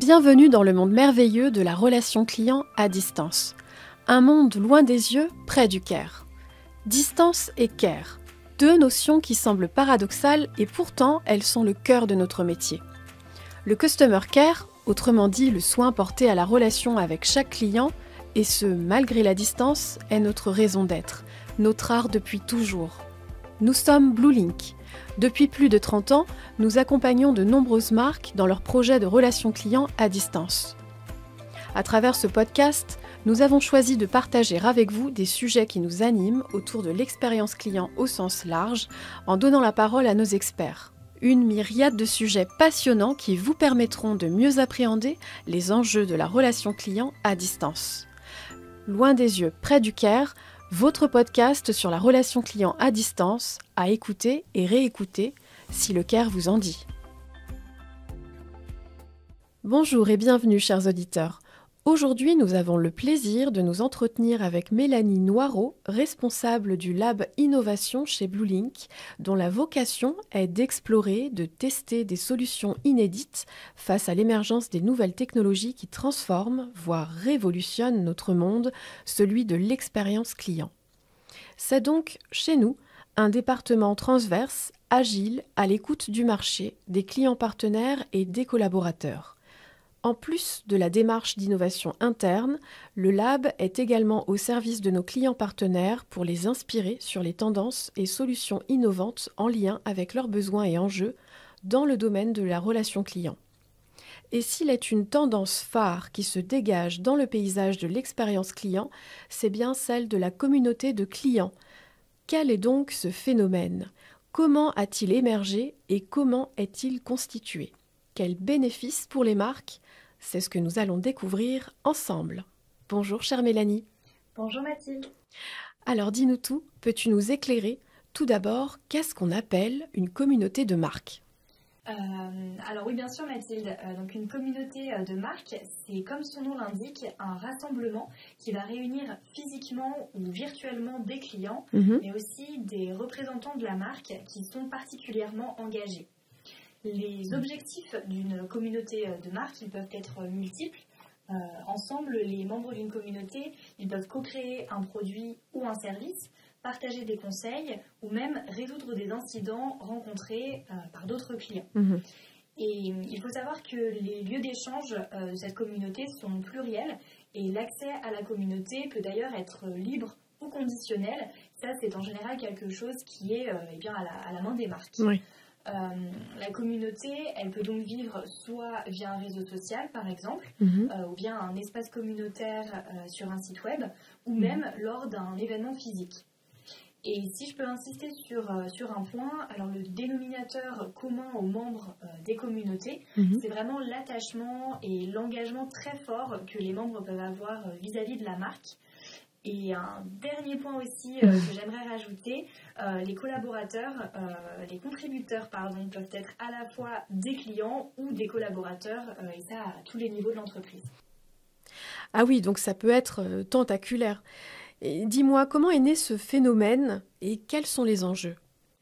Bienvenue dans le monde merveilleux de la relation client à distance. Un monde loin des yeux, près du cœur. Distance et care, deux notions qui semblent paradoxales et pourtant elles sont le cœur de notre métier. Le customer care, autrement dit le soin porté à la relation avec chaque client, et ce malgré la distance, est notre raison d'être, notre art depuis toujours. Nous sommes Bluelink. Depuis plus de 30 ans, nous accompagnons de nombreuses marques dans leurs projets de relations clients à distance. À travers ce podcast, nous avons choisi de partager avec vous des sujets qui nous animent autour de l'expérience client au sens large, en donnant la parole à nos experts. Une myriade de sujets passionnants qui vous permettront de mieux appréhender les enjeux de la relation client à distance. Loin des yeux, près du cœur, votre podcast sur la relation client à distance, à écouter et réécouter si le cœur vous en dit. Bonjour et bienvenue chers auditeurs. Aujourd'hui, nous avons le plaisir de nous entretenir avec Mélanie Noireau, responsable du Lab Innovation chez Bluelink, dont la vocation est d'explorer, de tester des solutions inédites face à l'émergence des nouvelles technologies qui transforment, voire révolutionnent notre monde, celui de l'expérience client. C'est donc, chez nous, un département transverse, agile, à l'écoute du marché, des clients partenaires et des collaborateurs. En plus de la démarche d'innovation interne, le Lab est également au service de nos clients partenaires pour les inspirer sur les tendances et solutions innovantes en lien avec leurs besoins et enjeux dans le domaine de la relation client. Et s'il est une tendance phare qui se dégage dans le paysage de l'expérience client, c'est bien celle de la communauté de clients. Quel est donc ce phénomène ? Comment a-t-il émergé et comment est-il constitué ? Quels bénéfices pour les marques ? C'est ce que nous allons découvrir ensemble. Bonjour chère Mélanie. Bonjour Mathilde. Alors dis-nous tout, peux-tu nous éclairer ? Tout d'abord, qu'est-ce qu'on appelle une communauté de marques ? Alors oui bien sûr Mathilde, donc une communauté de marques, c'est comme son nom l'indique, un rassemblement qui va réunir physiquement ou virtuellement des clients, mais aussi des représentants de la marque qui sont particulièrement engagés. Les objectifs d'une communauté de marques, ils peuvent être multiples. Ensemble, les membres d'une communauté, ils peuvent co-créer un produit ou un service, partager des conseils ou même résoudre des incidents rencontrés par d'autres clients. Et il faut savoir que les lieux d'échange de cette communauté sont pluriels et l'accès à la communauté peut d'ailleurs être libre ou conditionnel. Ça, c'est en général quelque chose qui est à la main des marques. Oui. La communauté, elle peut donc vivre soit via un réseau social par exemple, ou bien un espace communautaire sur un site web, ou même lors d'un événement physique. Et si je peux insister sur un point, alors le dénominateur commun aux membres des communautés, c'est vraiment l'attachement et l'engagement très fort que les membres peuvent avoir vis-à-vis de la marque. Et un dernier point aussi que j'aimerais rajouter, les collaborateurs, les contributeurs peuvent être à la fois des clients ou des collaborateurs, et ça à tous les niveaux de l'entreprise. Ah oui, donc ça peut être tentaculaire. Et dis-moi, comment est né ce phénomène et quels sont les enjeux ?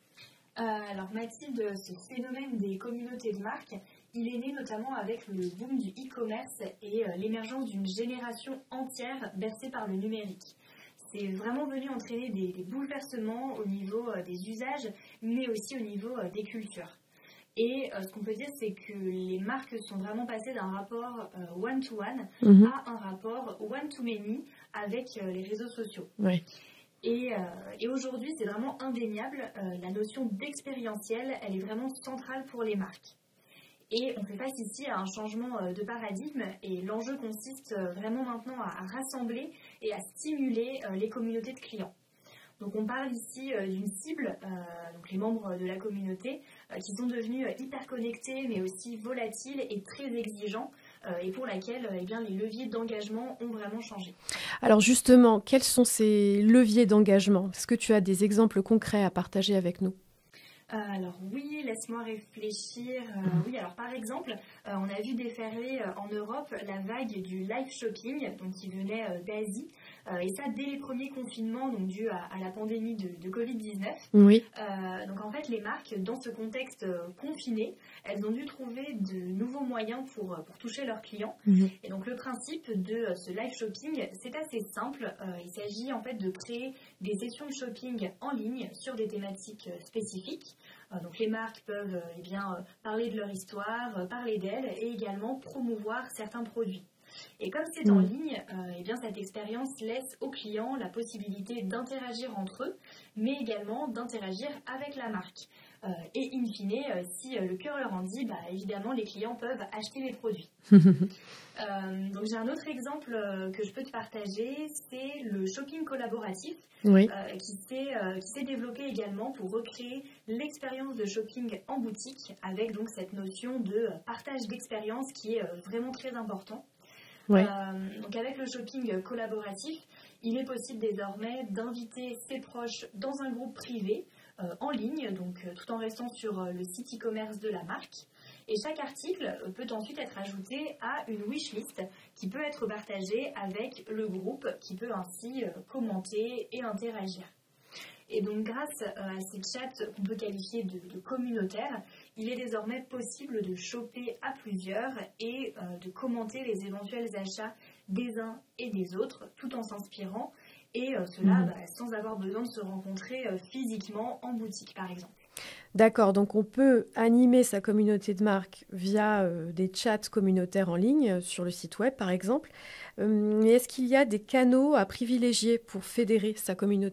Alors Mathilde, ce phénomène des communautés de marques, il est né notamment avec le boom du e-commerce et l'émergence d'une génération entière bercée par le numérique. C'est vraiment venu entraîner des bouleversements au niveau des usages, mais aussi au niveau des cultures. Et ce qu'on peut dire, c'est que les marques sont vraiment passées d'un rapport one-to-one à un rapport one-to-many avec les réseaux sociaux. Oui. Et aujourd'hui, c'est vraiment indéniable, la notion d'expérientiel, elle est vraiment centrale pour les marques. Et on fait face ici à un changement de paradigme et l'enjeu consiste vraiment maintenant à rassembler et à stimuler les communautés de clients. Donc on parle ici d'une cible, donc les membres de la communauté, qui sont devenus hyper connectés mais aussi volatiles et très exigeants et pour laquelle les leviers d'engagement ont vraiment changé. Alors justement, quels sont ces leviers d'engagement ? Est-ce que tu as des exemples concrets à partager avec nous ? Alors oui, laisse-moi réfléchir. Oui, alors par exemple, on a vu déferler en Europe la vague du live shopping, donc qui venait d'Asie, et ça dès les premiers confinements, donc dû à la pandémie de Covid-19. Oui. Donc en fait, les marques, dans ce contexte confiné, elles ont dû trouver de nouveaux moyens pour toucher leurs clients. Et donc le principe de ce live shopping, c'est assez simple. Il s'agit en fait de créer des sessions de shopping en ligne sur des thématiques spécifiques. Donc les marques peuvent parler de leur histoire, parler d'elles et également promouvoir certains produits. Et comme c'est en ligne, cette expérience laisse aux clients la possibilité d'interagir entre eux, mais également d'interagir avec la marque. Et in fine, si le cœur leur en dit, évidemment, les clients peuvent acheter les produits. Donc j'ai un autre exemple que je peux te partager, c'est le shopping collaboratif qui s'est développé également pour recréer l'expérience de shopping en boutique avec donc cette notion de partage d'expérience qui est vraiment très important. Donc avec le shopping collaboratif, il est possible désormais d'inviter ses proches dans un groupe privé en ligne, donc tout en restant sur le site e-commerce de la marque. Et chaque article peut ensuite être ajouté à une wishlist qui peut être partagée avec le groupe qui peut ainsi commenter et interagir. Et donc grâce à ces chats qu'on peut qualifier de communautaires, il est désormais possible de shopper à plusieurs et de commenter les éventuels achats des uns et des autres tout en s'inspirant et cela sans avoir besoin de se rencontrer physiquement en boutique par exemple. D'accord, donc on peut animer sa communauté de marque via des chats communautaires en ligne sur le site web par exemple. Mais est-ce qu'il y a des canaux à privilégier pour fédérer sa communauté ?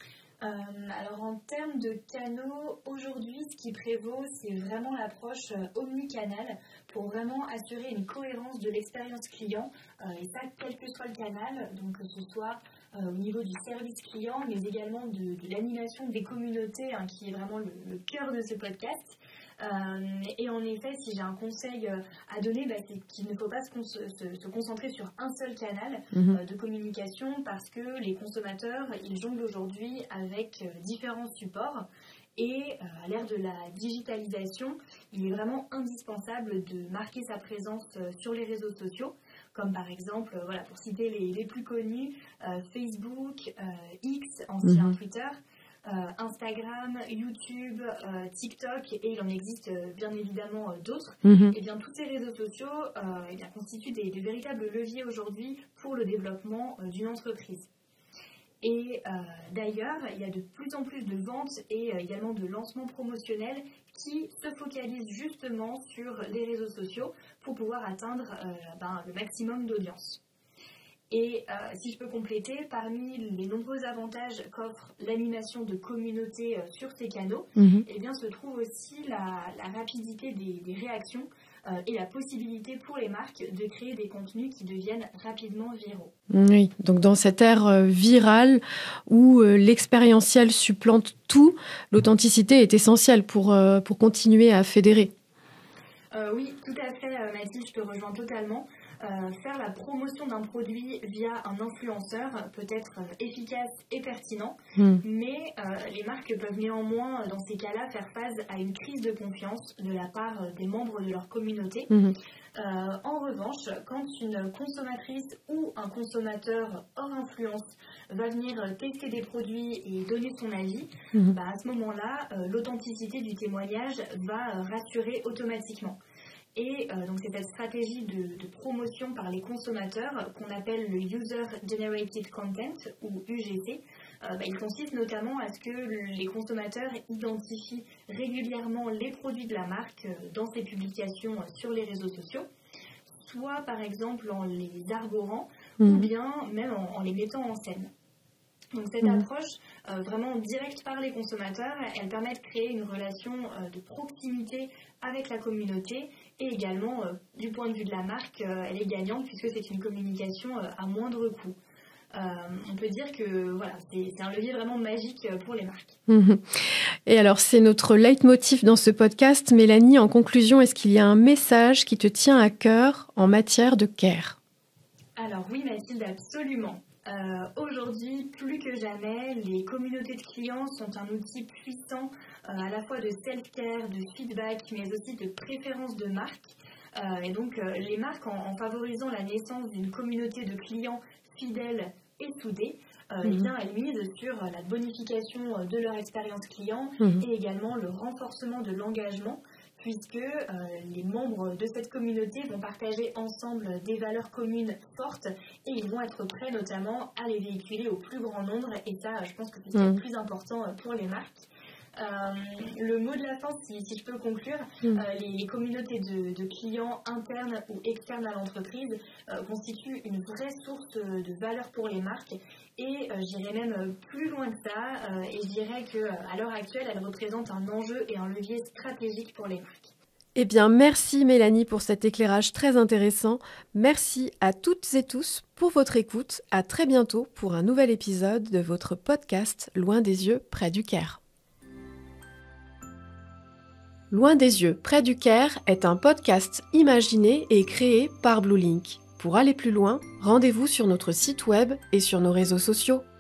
Alors en termes de canaux, aujourd'hui ce qui prévaut c'est vraiment l'approche omnicanal pour vraiment assurer une cohérence de l'expérience client et ça quel que soit le canal, donc que ce soit au niveau du service client mais également de l'animation des communautés qui est vraiment le cœur de ce podcast. Et en effet, si j'ai un conseil à donner, c'est qu'il ne faut pas se concentrer sur un seul canal de communication parce que les consommateurs, ils jonglent aujourd'hui avec différents supports et à l'ère de la digitalisation, il est vraiment indispensable de marquer sa présence sur les réseaux sociaux comme par exemple, pour citer les plus connus, Facebook, X, ancien Twitter, Instagram, YouTube, TikTok et il en existe bien évidemment d'autres. Et bien tous ces réseaux sociaux constituent de véritables leviers aujourd'hui pour le développement d'une entreprise. Et d'ailleurs, il y a de plus en plus de ventes et également de lancements promotionnels qui se focalisent justement sur les réseaux sociaux pour pouvoir atteindre le maximum d'audience. Et si je peux compléter, parmi les nombreux avantages qu'offre l'animation de communautés sur ces canaux, se trouve aussi la rapidité des réactions et la possibilité pour les marques de créer des contenus qui deviennent rapidement viraux. Oui, donc dans cette ère virale où l'expérientiel supplante tout, l'authenticité est essentielle pour continuer à fédérer. Oui, tout à fait Mathilde, je te rejoins totalement. Faire la promotion d'un produit via un influenceur peut être efficace et pertinent, mais les marques peuvent néanmoins, dans ces cas-là, faire face à une crise de confiance de la part des membres de leur communauté. En revanche, quand une consommatrice ou un consommateur hors influence va venir tester des produits et donner son avis, à ce moment-là, l'authenticité du témoignage va rassurer automatiquement. Et donc c'est cette stratégie de promotion par les consommateurs qu'on appelle le User Generated Content ou UGC. Il consiste notamment à ce que les consommateurs identifient régulièrement les produits de la marque dans ses publications sur les réseaux sociaux, soit par exemple en les arborant ou bien même en les mettant en scène. Donc cette approche vraiment directe par les consommateurs, elle permet de créer une relation de proximité avec la communauté et également du point de vue de la marque, elle est gagnante puisque c'est une communication à moindre coût. On peut dire que c'est un levier vraiment magique pour les marques. Et alors c'est notre leitmotiv dans ce podcast. Mélanie, en conclusion, est-ce qu'il y a un message qui te tient à cœur en matière de care ? Alors oui Mathilde, absolument. Aujourd'hui, plus que jamais, les communautés de clients sont un outil puissant à la fois de self-care, de feedback, mais aussi de préférence de marque. Et donc, les marques, en favorisant la naissance d'une communauté de clients fidèles et soudée, eh bien, elles misent sur la bonification de leur expérience client et également le renforcement de l'engagement, puisque les membres de cette communauté vont partager ensemble des valeurs communes fortes et ils vont être prêts notamment à les véhiculer au plus grand nombre. Et ça, je pense que c'est le plus important pour les marques. Le mot de la fin, si je peux conclure, les communautés de clients internes ou externes à l'entreprise constituent une vraie source de valeur pour les marques et j'irais même plus loin que ça et je dirais qu'à l'heure actuelle, elles représentent un enjeu et un levier stratégique pour les marques. Eh bien, merci Mélanie pour cet éclairage très intéressant. Merci à toutes et tous pour votre écoute. À très bientôt pour un nouvel épisode de votre podcast Loin des yeux, près du Caire. Loin des yeux, près du Caire est un podcast imaginé et créé par Bluelink. Pour aller plus loin, rendez-vous sur notre site web et sur nos réseaux sociaux.